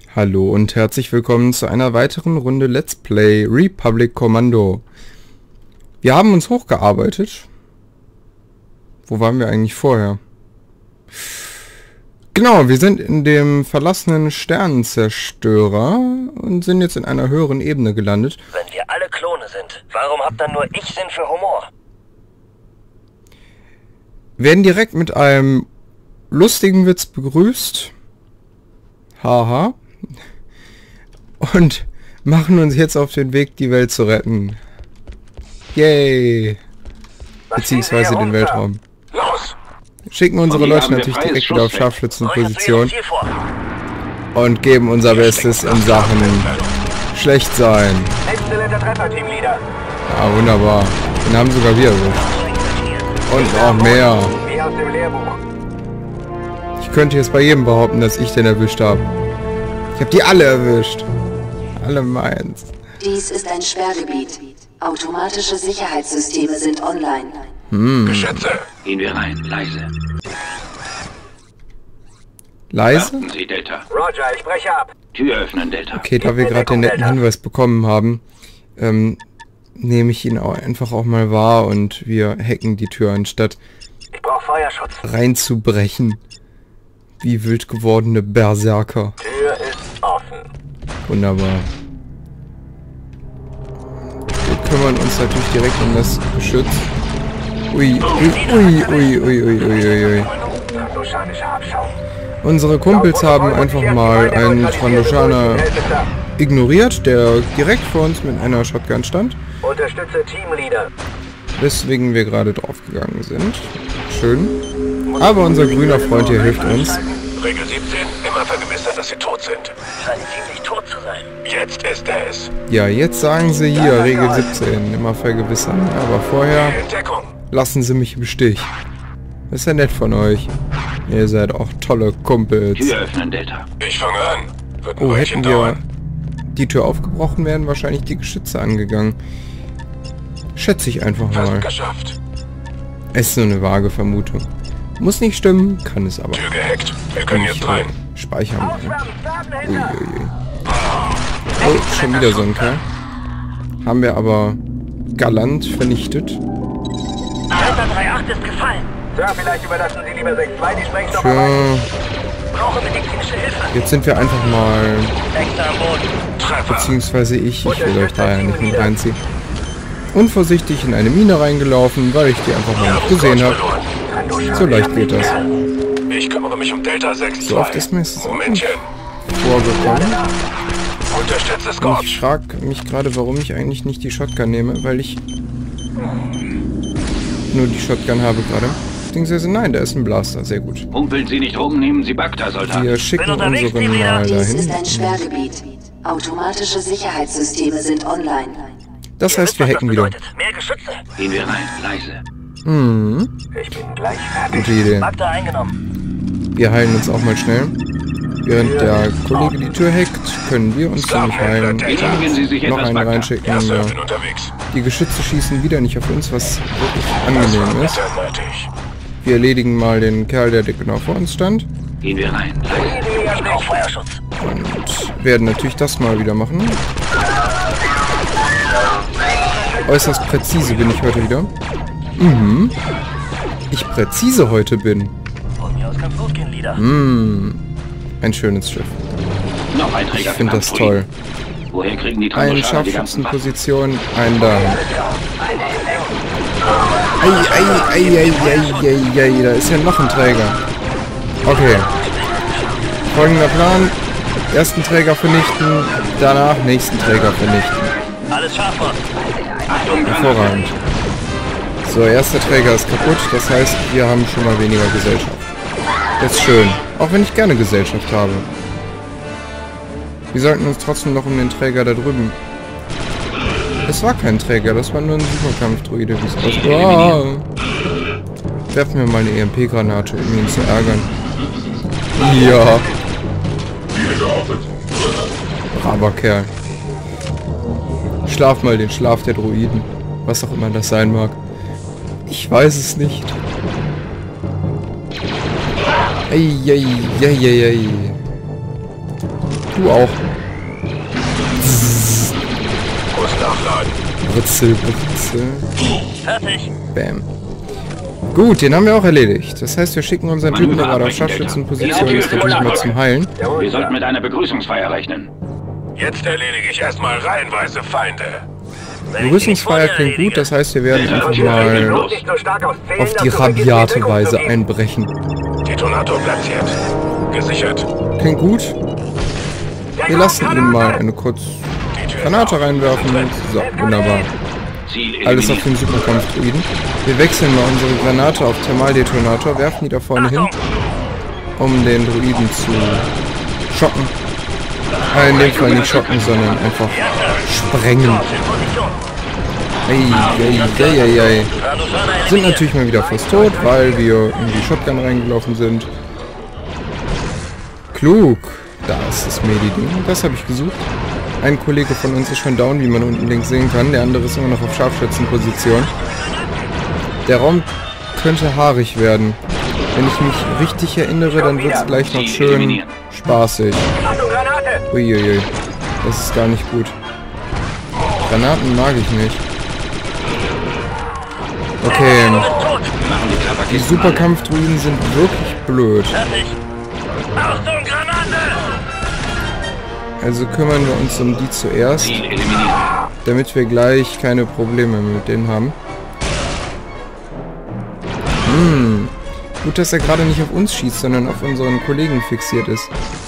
Hallo und herzlich willkommen zu einer weiteren Runde Let's Play Republic Commando. Wir haben uns hochgearbeitet. Wo waren wir eigentlich vorher? Genau, wir sind in dem verlassenen Sternenzerstörer und sind jetzt in einer höheren Ebene gelandet. Wenn wir alle Klone sind, warum habt dann nur ich Sinn für Humor? Werden direkt mit einem lustigen Witz begrüßt. Haha. Und machen uns jetzt auf den Weg, die Welt zu retten. Yay. Beziehungsweise den Weltraum. Los! Schicken unsere Leute natürlich direkt wieder auf Scharfschützenposition und geben unser Bestes in Sachen schlecht sein. Exzellenter Treffer, Teamleader. Ja, wunderbar. Den haben sogar wir erwischt. Und noch mehr. Wie aus dem Lehrbuch. Ich könnte jetzt bei jedem behaupten, dass ich den erwischt habe. Ich habe die alle erwischt. Alle meins. Dies ist ein Sperrgebiet. Automatische Sicherheitssysteme sind online. Geschätze. Gehen wir rein, leise. Leise? Warten Sie, Delta. Roger, ich breche ab. Tür öffnen, Delta. Okay, da wir gerade den netten Hinweis bekommen haben, nehme ich ihn auch einfach auch mal wahr und wir hacken die Tür, anstatt Ich brauche Feuerschutz. reinzubrechen. Wie wild gewordene Berserker. Tür ist offen. Wunderbar. Wir kümmern uns natürlich direkt um das Geschütz. Ui, ui, ui, ui, ui, ui, ui, ui. Trandoshanischer Abschau. Unsere Kumpels haben einfach mal einen Trandoshaner ignoriert, der direkt vor uns mit einer Shotgun stand. Unterstütze Teamleader. Weswegen wir gerade draufgegangen sind. Schön. Aber unser grüner Freund hier hilft uns. Regel 17, immer vergewissern, dass sie tot sind. Scheint ziemlich tot zu sein. Jetzt ist es. Ja, jetzt sagen sie hier, Regel 17, immer vergewissern. Aber vorher Entdeckung. lassen sie mich im Stich. Das ist ja nett von euch. Ihr seid auch tolle Kumpels. Tür öffnen, Delta. Ich fange an. Wird ein Oh, Weilchen hätten wir dauern. die Tür aufgebrochen, wären wahrscheinlich die Geschütze angegangen. Schätze ich einfach mal. Fast geschafft. Es ist nur eine vage Vermutung. Muss nicht stimmen, kann es aber. Tür gehackt. Wir können jetzt rein. Speichern machen. Uiuiui. Oh, schon wieder so ein Kerl. Haben wir aber galant vernichtet. Delta 3-8 ist gefallen. Sir, vielleicht überlassen Sie lieber 6-2 die Sprengstoff. Tja, Brauche medizinische Hilfe. jetzt sind wir einfach mal, Extra am Boden. Treffer. beziehungsweise ich will euch da ja nicht mit reinziehen, unvorsichtig in eine Mine reingelaufen, weil ich die einfach mal nicht gesehen habe. So leicht geht das. Ich kümmere mich um Delta 6-2. So oft ist mir es Momentchen. vorgekommen. Unterstütze Und Scorch. ich frage mich gerade, warum ich eigentlich nicht die Shotgun nehme, weil ich nur die Shotgun habe gerade. Beziehungsweise nein, da ist ein Blaster, sehr gut. Humpeln Sie nicht rum, nehmen Sie Bagda, Soldat. Wir schicken unterwegs, unseren Teamleader. mal Dies ist ein dahin. Sperrgebiet. Automatische Sicherheitssysteme sind online. Das heißt, wir hacken wieder. Mehr Geschütze. Gehen wir rein, leise. Ich bin gleich fertig. Gute Idee. Bagda eingenommen. Wir heilen uns auch mal schnell. Während der Kollege die Tür hackt, können wir uns nämlich heilen. Genehmigen Sie sich Noch etwas, einen Bagda. reinschicken. Ja, Sir, Ja. bin unterwegs. Die Geschütze schießen wieder nicht auf uns, was wirklich angenehm ist. Mittelmäßig. Wir erledigen mal den Kerl, der genau vor uns stand. Gehen wir rein, leise. Ich brauche Feuerschutz. Und werden natürlich das mal wieder machen. Äußerst präzise bin ich heute wieder. Ich präzise heute bin. Von mir aus kann's losgehen, Leader. Ein schönes Schiff. Noch ein Träger Ich finde das für toll. Kampfdroiden. Woher kriegen die Eine Trandoshaner die ganzen Waffen? Scharfschützenposition, ein dahin. Ei, da ist ja noch ein Träger. Okay. Folgender Plan. Ersten Träger vernichten, danach nächsten Träger vernichten. Alles scharf, Boss. Achtung, Hervorragend. So, erster Träger ist kaputt, das heißt, wir haben schon mal weniger Gesellschaft. Das ist schön, auch wenn ich gerne Gesellschaft habe. Wir sollten uns trotzdem noch um den Träger da drüben... Es war kein Träger, das war nur ein Superkampfdruide, wie es aussieht. Oh. Werfen wir mal eine EMP-Granate, um ihn zu ärgern. Ja. Braver Kerl. Schlaf mal den Schlaf der Droiden. Was auch immer das sein mag. Ich weiß es nicht. Eieieiei. Du auch. Muss nachladen. Britzel, Britzel. Fertig. Bam. Gut, den haben wir auch erledigt. Das heißt, wir schicken unseren Typen, der gerade auf Scharfschützenposition ist, natürlich mal zum Heilen. Wir sollten mit einer Begrüßungsfeier rechnen. Jetzt erledige ich erstmal reihenweise Feinde. Begrüßungsfeier klingt gut, das heißt, wir werden einfach mal auf die rabiate Weise einbrechen. Detonator platziert. Gesichert. Klingt gut. Wir lassen ihn mal eine kurze Granate reinwerfen. So, wunderbar. Ziel Alles auf eliminiert. den Superkampf-Druiden. Wir wechseln mal unsere Granate auf Thermaldetonator, werfen die da vorne hin, um den Druiden zu schocken. In dem Fall nicht schocken, sondern einfach sprengen. Eieieiei. Sind natürlich mal wieder fast tot, weil wir in die Shotgun reingelaufen sind. Klug. Da ist das Medi-Ding. Das habe ich gesucht. Ein Kollege von uns ist schon down, wie man unten links sehen kann. Der andere ist immer noch auf Scharfschützenposition. Der Raum könnte haarig werden. Wenn ich mich richtig erinnere, dann wird es gleich noch schön spaßig. Uiuiui. Das ist gar nicht gut. Granaten mag ich nicht. Okay. Die Superkampf-Druiden sind wirklich blöd. Fertig. Achtung, Granate! Also kümmern wir uns um die zuerst, Ziel eliminiert. damit wir gleich keine Probleme mit denen haben. Gut, dass er gerade nicht auf uns schießt, sondern auf unseren Kollegen fixiert ist.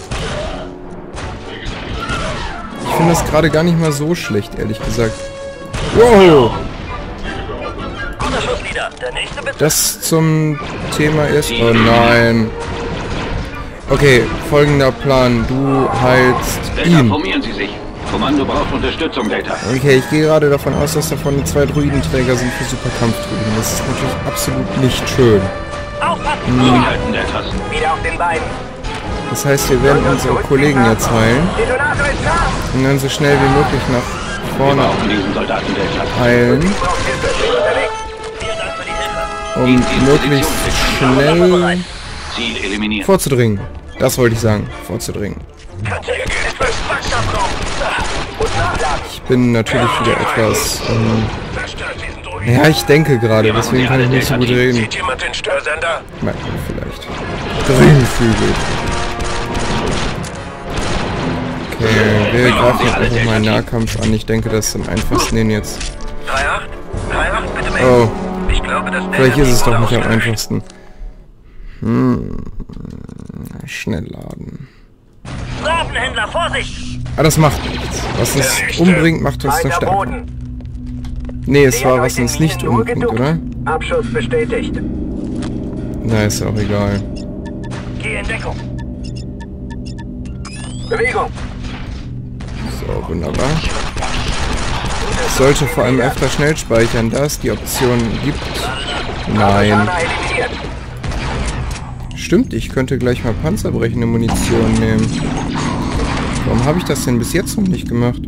Ich finde das gerade gar nicht mal so schlecht, ehrlich gesagt. Wow! Guter Schuss, Leader. Der nächste bitte. Das zum Thema ist... Oh nein. Okay, folgender Plan. Du heilst Delta, ihn. formieren Sie sich. Kommando braucht Unterstützung, Delta. Okay, ich gehe gerade davon aus, dass davon 2 Druidenträger sind für Superkampf-Druiden. Das ist natürlich absolut nicht schön. Aufpassen! Zurückhalten, Deltas. Wieder auf den Beinen. Das heißt, wir werden unsere Kollegen jetzt heilen Detonator ist scharf! und dann so schnell wie möglich nach Wir vorne brauchen diesen Soldaten, Delta. heilen, Braucht Hilfe. Bin unterwegs. Vielen Dank für die Hilfe. um möglichst schnell Ziel eliminiert. vorzudringen. Das wollte ich sagen, vorzudringen. Hier gilt es. Ich bin natürlich wieder etwas... Zerstört diesen Druiden. ja, ich denke gerade, deswegen kann ich nicht so gut reden. Sieht jemand den Störsender? Merkt man vielleicht. Grünflügel. Okay, wir greifen jetzt einfach mal Nahkampf an. Ich denke, das ist am einfachsten den jetzt... 3-8, bitte melden. Oh, Ich glaube, das vielleicht ist es doch nicht am einfachsten. Schnell laden. Waffenhändler, Vorsicht! Ah, das macht nichts. Was uns umbringt, macht uns nur stärker. Nee, es war, was uns nicht umbringt, oder? Abschuss bestätigt. Na, ist auch egal. Geh in Deckung. Bewegung. So, wunderbar. Ich sollte vor allem öfter schnell speichern, da es die Option gibt. Nein. Stimmt, ich könnte gleich mal panzerbrechende Munition nehmen. Warum habe ich das denn bis jetzt noch nicht gemacht?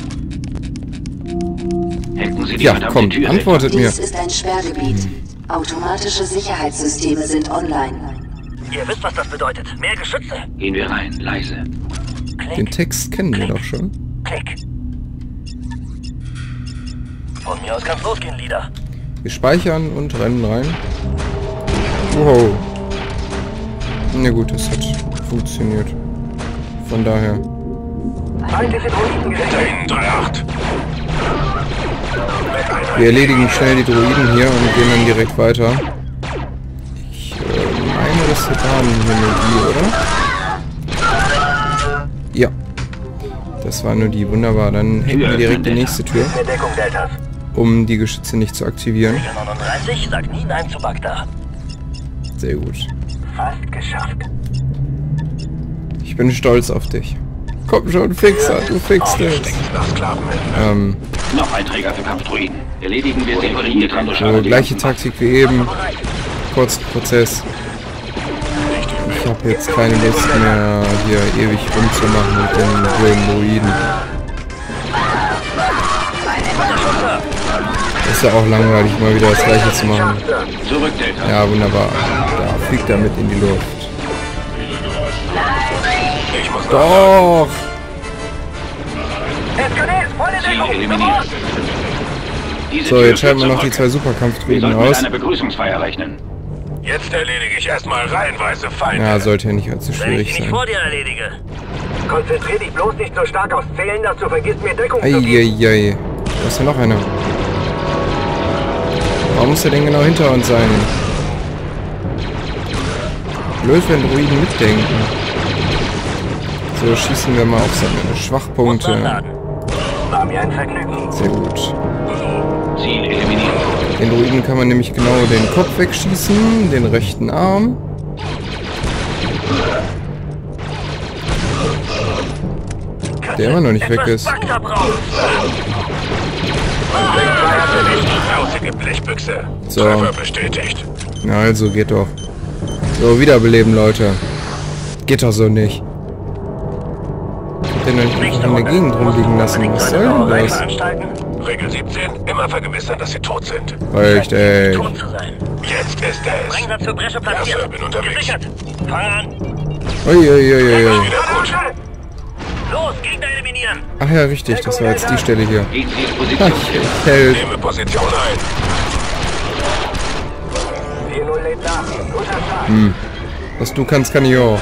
Hacken Sie die Ja, verdammte komm, Tür, antwortet mir. Dies ist ein Sperrgebiet. Automatische Sicherheitssysteme sind online. Ihr wisst, was das bedeutet. Mehr Geschütze. Delta. Gehen wir rein, leise. Den Text kennen wir doch schon. Klick. Von mir aus kann's losgehen, Leader. Wir speichern und rennen rein. Wow. Na gut, das hat funktioniert. Von daher. Feindliche Druiden Hinter gesehen. Ihnen 3-8. Wir erledigen schnell die Druiden hier und gehen dann direkt weiter. Ich meine, das waren hier nur die, oder? Ja. Das war nur die. Wunderbar. Dann hätten wir direkt die nächste Tür, In Deckung, Deltas. um die Geschütze nicht zu aktivieren. 39 sagt nie Nein zu Bagdad. Sehr gut. Fast geschafft. Ich bin stolz auf dich. Komm schon, Fixer, du fixst es. Nach Sklavenhändlern. Noch ein Träger für Kampfdruiden. Erledigen wir sie über die So, gleiche Taktik wie eben. Kurzen Prozess. Ich habe jetzt keine Lust mehr, hier ewig rumzumachen mit den blöden Druiden. Ist ja auch langweilig, mal wieder das gleiche zu machen. Zurück, Delta. Ja, wunderbar. Da fliegt er mit in die Luft. Ich muss Doch! Ziel eliminiert. Diese So, Tür jetzt schalten wir führt noch die zurück. 2 Wir Superkampfdruiden sollten mit aus. einer Begrüßungsfeier rechnen. Jetzt erledige ich erstmal reihenweise Feinde. Ja, sollte ja nicht allzu Wenn ich schwierig die nicht sein. vor dir erledige. Konzentrier dich bloß nicht so stark aufs Zählen, dass du vergisst, mir Deckung zu geben. Eieiei. Da ist ja noch einer. Warum muss er denn genau hinter uns sein? Blöd, wenn Druiden mitdenken. So, schießen wir mal auf seine Schwachpunkte. War mir ein Vergnügen. Sehr gut. Ziel eliminiert. Den Druiden kann man nämlich genau den Kopf wegschießen, den rechten Arm. Der immer noch nicht weg ist. Lausige Blechbüchse. So. Treffer bestätigt. Na also, geht doch. So, wiederbeleben, Leute. Geht doch so nicht. Ich hab den doch nicht einfach in der Gegend rumliegen lassen. Was soll denn das? Regel 17. Immer vergewissern, dass sie tot sind. Reicht, ey. Tot zu sein. Jetzt ist es. Sprengsatz zur Bresche Ja, platziert. Sir, bin unterwegs. Gesichert. Fang an. Uiuiuiui. Wieder gut. Los, Gegner eliminieren. Ach ja, richtig. Das war jetzt die Stelle hier. Gehen Sie in Ach, Position. Held. Nehme Position ein. 4-0 lädt nach. Guter Start. Was du kannst, kann ich auch.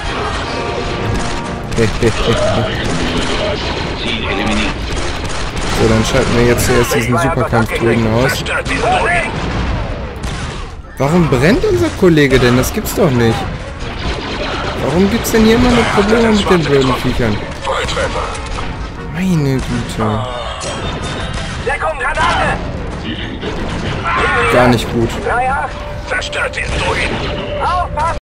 Ziel eliminiert. So, dann schalten wir jetzt zuerst diesen Superkampfdruiden aus. Zerstört diesen Druiden. Warum brennt unser Kollege denn? Das gibt's doch nicht. Warum gibt's denn hier immer noch Probleme mit den blöden Viechern? Volltreffer. Meine Güte. Deckung, Granate! Gar nicht gut. 3-8. Zerstört diesen Druiden. Aufpassen!